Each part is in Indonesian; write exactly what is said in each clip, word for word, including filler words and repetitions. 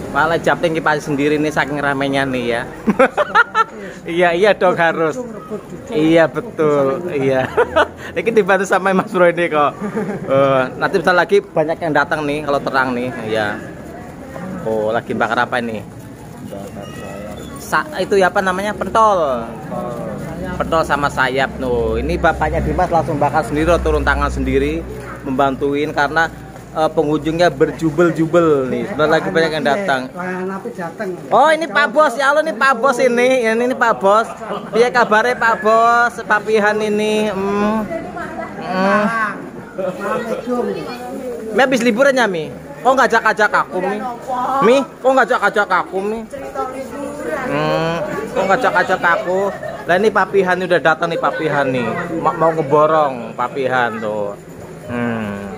Malah Japling kipas sendiri nih saking ramenya nih ya. Iya iya dong harus. Iya betul. Iya. Ini dibantu sama Mas Bro ini kok. Uh, nanti bisa lagi banyak yang datang nih kalau terang nih. Iya. Oh lagi bakar apa ini? Sa itu ya apa namanya pentol. Pentol sama sayap nuh. Ini bapaknya Dimas langsung bakar sendiri, turun tangan sendiri membantuin karena Uh, pengunjungnya berjubel-jubel nih. Sudah lagi banyak yang datang. Oh ini Pak Bos ya Allah, ini Pak Bos ini. Ini, ini Pak Bos. Dia kabarnya Pak Bos, papihan ini. Hmm. Hmm. Mi habis liburannya Mi. Kok ngajak-ajak aku Mi? Mi, kok ngajak-ajak aku Mi? Hmm. Kok ngajak-ajak aku? Lah ini papihan udah datang nih papihan nih. Ma mau ngeborong papihan tuh. Hmm.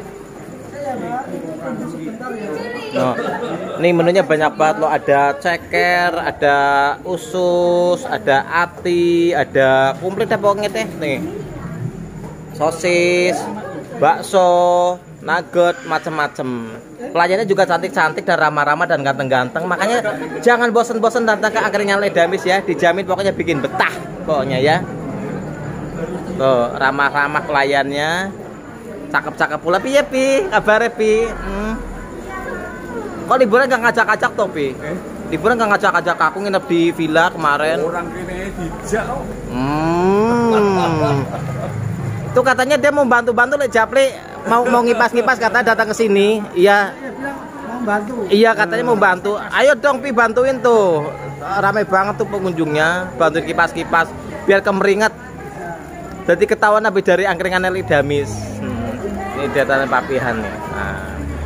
No. Nih menunya banyak banget loh, ada ceker, ada usus, ada ati, ada komplit apa pokoknya teh nih. Sosis, bakso, nugget, macem-macem. Pelayannya juga cantik-cantik dan ramah-ramah dan ganteng-ganteng. Makanya jangan bosen-bosen datang ke Angkringan Ledamis ya, dijamin pokoknya bikin betah pokoknya ya. Tuh, ramah-ramah pelayannya. Cakep-cakep pula pi ya pi, kabarnya pi. Hmm. Kok liburan gak ngajak-ngajak toh pi? Eh? Liburan gak ngajak-ngajak aku nginep di villa kemarin. Orang kene dijak. Hmm. Itu katanya dia mau bantu-bantu le Japli, mau mau ngipas-ngipas katanya datang ke sini. Iya. Mau bantu. Iya katanya mau bantu. Ayo dong pi bantuin tuh. Ramai banget tuh pengunjungnya, bantuin kipas-kipas biar kemeringat. Jadi ketahuan habis dari Angkringan Ledamis. Hmm. Ini datanya papihan nih. Nah.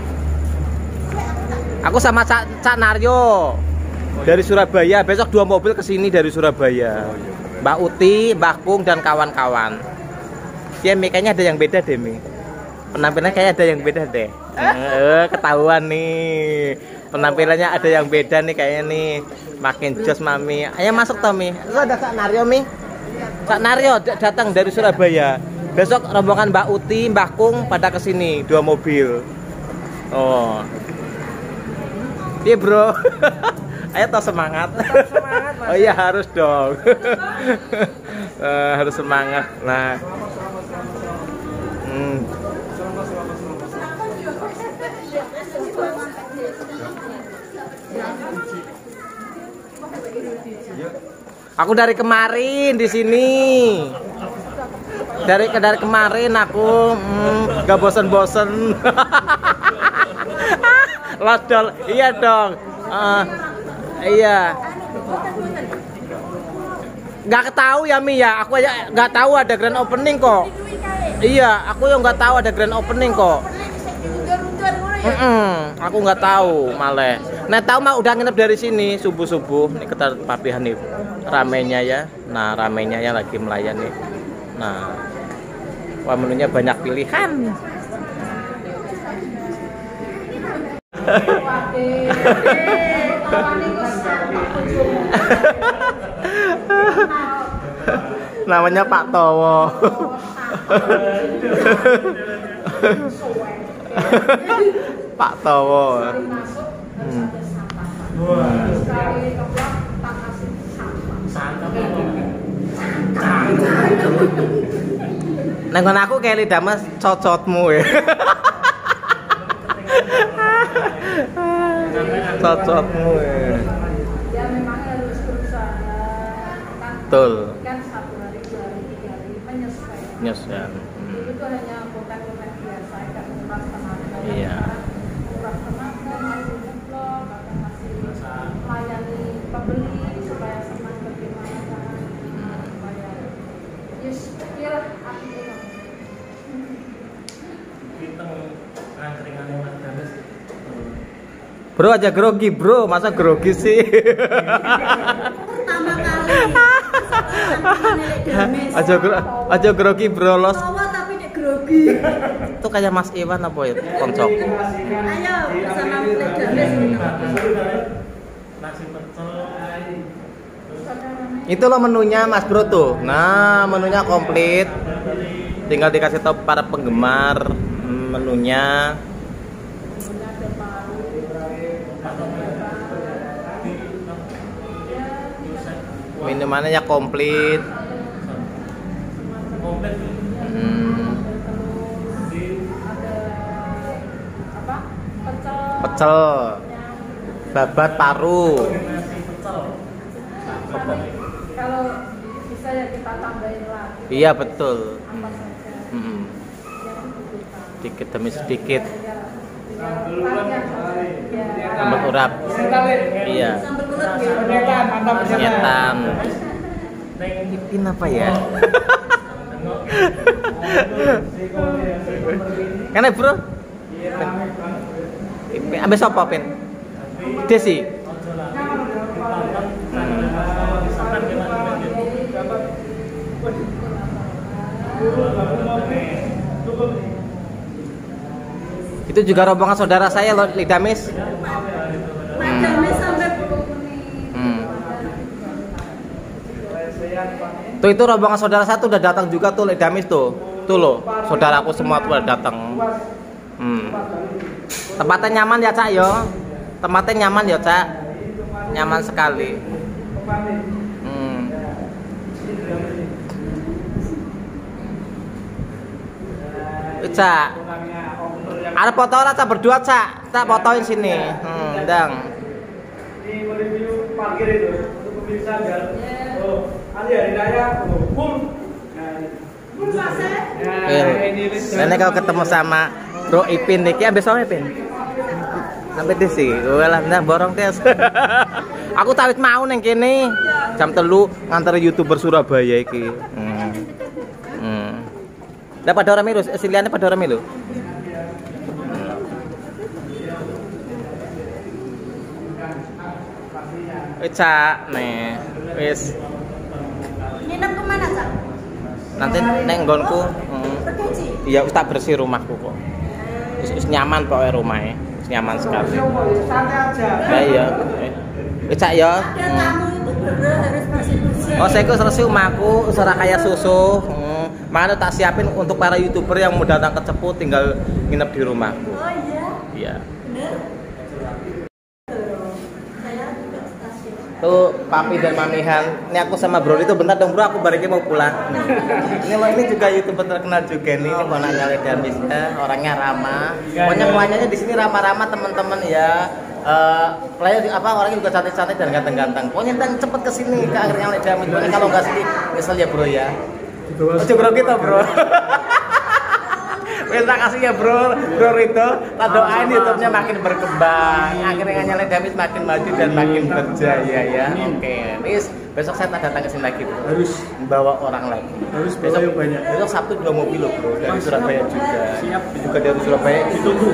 Aku sama Cak, Cak Naryo dari Surabaya. Besok dua mobil kesini dari Surabaya. Mbak Uti, Mbak Kung dan kawan-kawan. Ya Mi, kayaknya ada yang beda deh Mi. Penampilannya kayaknya ada yang beda deh. Eh, ketahuan nih. Penampilannya ada yang beda nih kayaknya nih. Makin jos Mami. Ayo masuk Tommy. Lu ada Cak Naryo Mi? Cak Naryo datang dari Surabaya. Besok rombongan Mbak Uti, Mbak Kung pada kesini dua mobil. Oh, iya bro. Ayo toh semangat. semangat oh iya harus dong. uh, harus semangat. Nah, hmm. Aku dari kemarin di sini. Dari dari kemarin aku hmm, gak bosen-bosen. Lodol, iya dong. Uh, iya. Gak tahu ya Mi ya. Aku aja gak tahu ada grand opening kok. Iya, aku yang gak tahu ada grand opening kok. Mm -mm, aku nggak tahu malah. Nah tahu mah udah nginep dari sini subuh subuh. Nih ketar papihan nih ramenya ya. Nah ramenya ya lagi melayani. Nah, wah menunya banyak pilihan. Namanya Pak Towo. Pak Towo. Hmm. Nenggon aku kayak Ledamis cocotmu ya. Cocotmu ya. Ya memang harus berusaha. Betul. Kan satu hari, dua hari, tiga hari menyesuaikan. Menyesuaikan. Hmm. Itu hanya konten-konten biasa, kan murah tenaga. Iya. Murah tenaga, masih ngeblog, bahkan masih melayani pembeli supaya senang bagaimana kan. Supaya yes, ya artinya. Kita angkringan Ledamis. Bro aja grogi bro, masa grogi sih? Pertama kali aja gro aja grogi bro los. tapi nek grogi. Itu kayak Mas Iwan apa ya koncoku. Ayo bersama Ledamis. Nasi pecel. Itu loh menunya Mas Bro tuh. Nah, menunya komplit. Tinggal dikasih tahu para penggemar menunya. ada paru. Minumannya ya komplit. Hmm. Apa? Pecel. Pecel, babat paru. Kalau bisa ya kita tambahin lagi. Iya betul. Apa saja Hmm. yang dibutuhkan. Sedikit demi sedikit. Ya. Sambal urap. Iya. Sambal urap ya. Penyetan. Ipin apa ya? Kan bro? Ipin, ambil sopo pin? Desi. Itu juga rombongan saudara saya loh, Lidamis. Lidamis sampai Hmm. Tuh itu rombongan saudara saya tuh udah datang juga tuh Lidamis tuh. Tuh loh, saudaraku semua tuh udah datang. Hmm. Tempatnya nyaman ya, Cak yo. Tempatnya nyaman ya, Cak. Nyaman sekali. Hmm. Cak. Ada foto lah, Cak, berdua, Cak. Cak fotoin sini. Hmm, ndang. Ini mereview parkir itu untuk pemirsa biar oh, nanti hari raya oh, full. Nah, Full fase. Nah, ini kalau ketemu sama Bro Ipin nih, ya besok Ipin. Sampai di sini, walah ndang borong tes. Aku tawit mau neng kene. Jam telu nganter YouTuber Surabaya iki. Hmm. Hmm. Lah pada orang milu, siliane pada orang milu. Wis Cak, nih. Wis. Nginep kemana, Cak? Nanti neng nggonku. Hmm. Bergaji. Iya, wis tak bersih rumahku kok. Wis wis nyaman pokoknya rumahnya. Wis nyaman sekali. santai aja. Ya iya. Wis Cak ya. Ada tamu itu bener harus bersih-bersih. Oh, saya kok selesai rumahku, usaha kayak susu. Hmm. Makanya tak siapin untuk para YouTuber yang mau datang ke Cepu tinggal nginep di rumahku. Oh iya. Iya. Bener. Saya juga stasiun. Tuh Papi dan Mamihan. Ini aku sama Bro itu bentar dong Bro, aku baliknya mau pulang. Ini loh, ini juga YouTuber terkenal juga nih. Ini ponaknya Lidamis, eh, orangnya ramah. Pokoknya semuanya di sini ramah-ramah teman-teman ya. Uh, player apa orangnya juga cantik-cantik dan ganteng-ganteng. Pokoknya dan cepet kesini ke akhirnya Lidamis. Pokoknya kalau nggak sini nyesel ya Bro ya. Ojo Bro kita Bro. Terima kasih ya Bro, Bro Rito. Tak doain YouTube-nya makin berkembang. Akhirnya Lidamis makin maju dan makin berjaya ya. Oke, Miss, besok saya tak datang ke sini lagi Bro. Harus Membawa orang lagi. harus Besok bawa yang banyak. Besok Sabtu dua mobil loh Bro dari Oh, Surabaya siap. juga. Siap. Juga dari Surabaya ditunggu.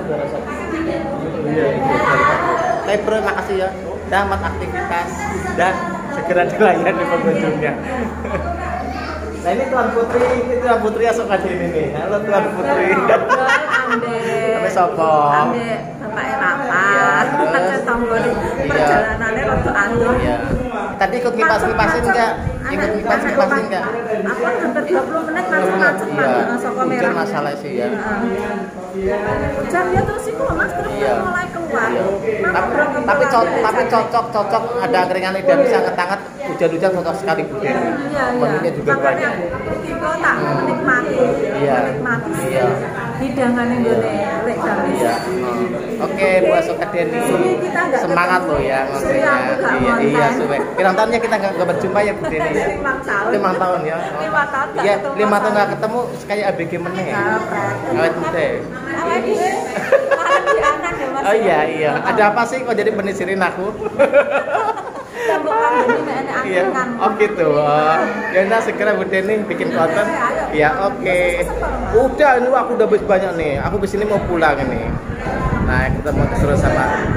Iya, Baik Bro, makasih ya. Selamat aktivitas dan segera dilayani pengunjungnya. Nah ini Tuan Putri, ini Tuan Putri asok aja ini nih. Halo Tuan Putri. Ngobrol ambek. Sampai sopo? Ambek bapake Papa. Kan tombol perjalanannya waktu atuh. Iya. Tadi ikut kipas-kipasin enggak? Ikut kipas-kipasin enggak? Aku hampir dua puluh menit macet-macet Iya. Mas Soko Hujan merah. masalah sih ya. Hujan dia terus iku Mas terus Iya. mulai keluar. Iya. Mama Tapi, berapa tapi, bulan co- ini tapi saya- cocok cocok ada keringan lidah bisa ngetangat hujan-hujan cocok sekali Bu Deni. Iya, iya. Menunya juga Makanya banyak. kita tak menikmati, Iya. menikmati Iya. hidangan yang gue lek gamis. Iya. Hmm. Oke, Bu Asok Deni. Suwi kita nggak Semangat ketemu. loh ya Suwi ngobrolnya. aku nggak Iya, konten. iya, suwe. Pirang tahunnya kita nggak nggak berjumpa ya Bu Deni ya. Lima tahun. Lima tahun ya. Lima tahun nggak Iya, ketemu lima tahun sama- nggak ketemu kayak A B G meneh. Kampret. Awet muda. Awet gue, malah di anak ya Mas. Oh iya iya. Ada apa sih kok jadi penisirin aku? Campur kambing ini enak Iya. angkringan. Oh gitu. Oh. Ya udah segera Bu Deni bikin konten. Ya oke. Udah ini aku udah habis banyak nih. Aku di sini mau pulang ini. Nah kita mau terus sama